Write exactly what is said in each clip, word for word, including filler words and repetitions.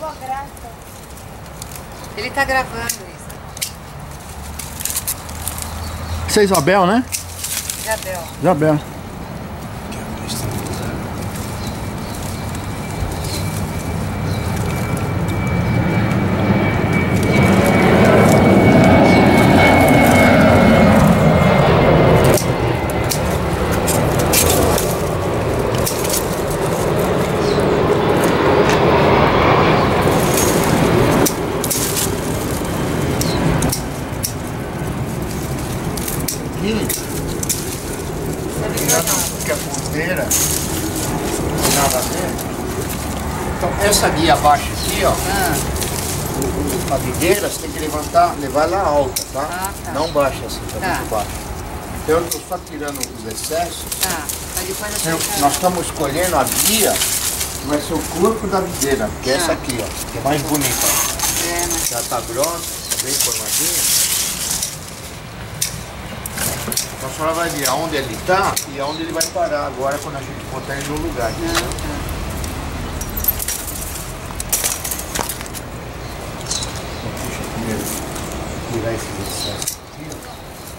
sua graça. Ele tá gravando isso. Isso é Isabel, né? Isabel. Isabel. Que a ponteira nada a ver. Então essa guia abaixo aqui, ó, Ah, o- o- a videira você tem que levantar, levar ela alta, tá? Ah, tá. Não baixa assim, tá, Tá. muito baixo. Então eu tô só tirando os excessos. tá. Mas depois eu Eu- tenho nós estamos escolhendo a guia que vai ser o corpo da videira, que é essa Tá. aqui, ó, que é mais bonita. Ó. É, mas... Já tá grossa, tá bem formadinha. Então a senhora vai ver aonde ele tá e aonde ele vai parar agora quando a gente botar ele no lugar. Não, entendeu? tá. Deixa eu primeiro tirar esse excesso aqui, ó.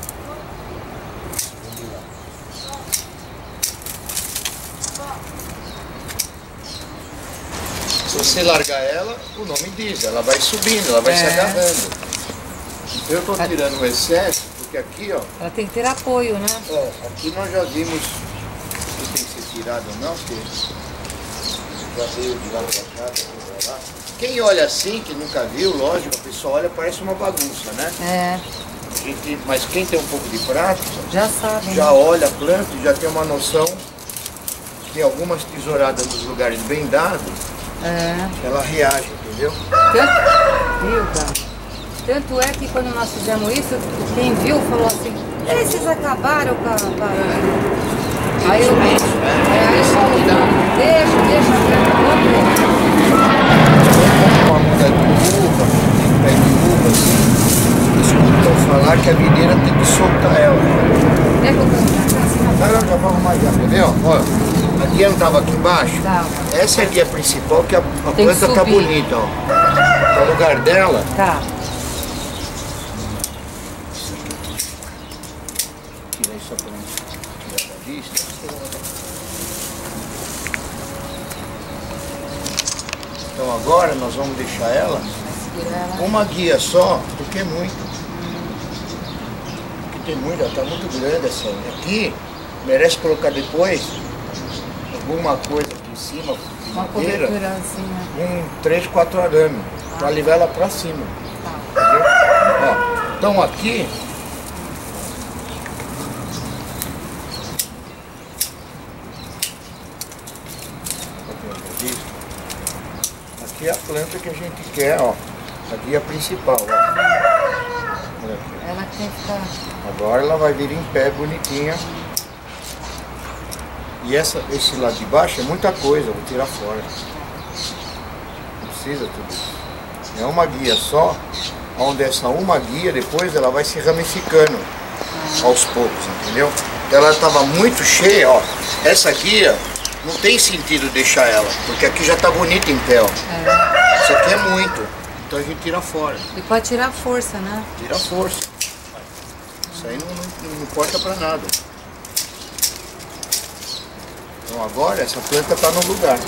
Vamos lá. Se você largar ela, o nome diz, ela vai subindo, ela vai se É. agarrando. Eu estou tirando o excesso, porque aqui, ó, Ela tem que ter apoio, né? ó, aqui nós já vimos se tem que ser tirado ou não, porque já veio de lá pra cá, pra lá. Quem olha assim, que nunca viu, lógico, a pessoa olha, parece uma bagunça, né? É, A gente, mas quem tem um pouco de prática, já sabe. já né? olha a planta e já tem uma noção que tem algumas tesouradas nos lugares bem dados, É. ela reage, entendeu? Tanto, viu, cara? Tanto é que quando nós fizemos isso, quem viu falou assim, esses acabaram com a parada. Aí eu, é, aí eu falo, não, deixa, deixa, vamos. Uma muda de uva, pé de uva, assim, escutam falar que a videira tem que soltar ela. Quer que eu cante assim na Não, não, já vamos mais já, entendeu? Ó, a guia não estava aqui embaixo? Tá. Essa é a guia principal, que a, a Tem que planta tá subir. bonita, ó. Tá no lugar dela. Tá. Tira isso só pra não tirar da vista. Então agora nós vamos deixar ela Segurar ela. uma guia só, porque é muito. Porque tem muito, ela tá muito grande essa. Aqui merece colocar depois alguma coisa aqui em cima, Uma madeira, cobertura assim, né? um três, quatro arame, para levar ela para cima. Tá. Entendeu? Ó, então aqui aqui é a planta que a gente quer, ó, a guia principal, ó. Olha aqui. Ela tem que ficar... Agora ela vai vir em pé bonitinha. E essa, esse lado de baixo é muita coisa, vou tirar fora. Não precisa tudo isso. É uma guia só, onde essa uma guia depois ela vai se ramificando aos poucos, entendeu? Ela estava muito cheia, ó. Essa guia não tem sentido deixar ela, porque aqui já está bonita em pé, ó. É. Isso aqui é muito, então a gente tira fora. E pode tirar a força, né? Tira a força. Isso aí não, não, não importa para nada. Então agora essa planta está no lugar.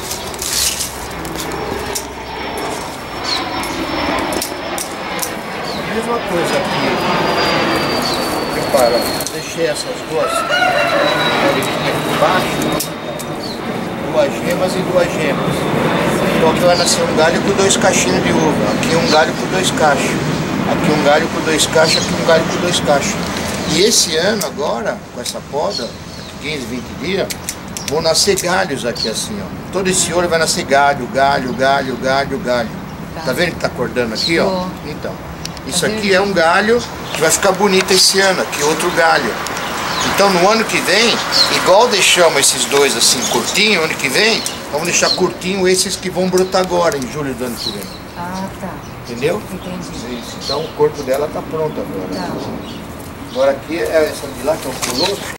A mesma coisa aqui. Repara, deixei essas duas bolinhas aqui embaixo. Duas gemas e duas gemas. Então aqui vai nascer um galho com dois cachinhos de uva. Aqui um galho com dois cachos. Aqui um galho com dois cachos, aqui um galho com dois cachos. E esse ano agora, com essa poda, daqui quinze, vinte dias, vão nascer galhos aqui assim, ó. Todo esse olho vai nascer galho, galho, galho, galho, galho. Tá. Tá vendo que tá acordando aqui, ó? Tô. Então, isso Tá aqui vendo? é um galho que vai ficar bonito esse ano, aqui outro galho. Então no ano que vem, igual deixamos esses dois assim curtinho, ano que vem, vamos deixar curtinho esses que vão brotar agora, em julho do ano que vem. Ah, tá. Entendeu? Entendi. Isso. Então o corpo dela tá pronto agora. Tá. Agora aqui é essa de lá que é o colosso.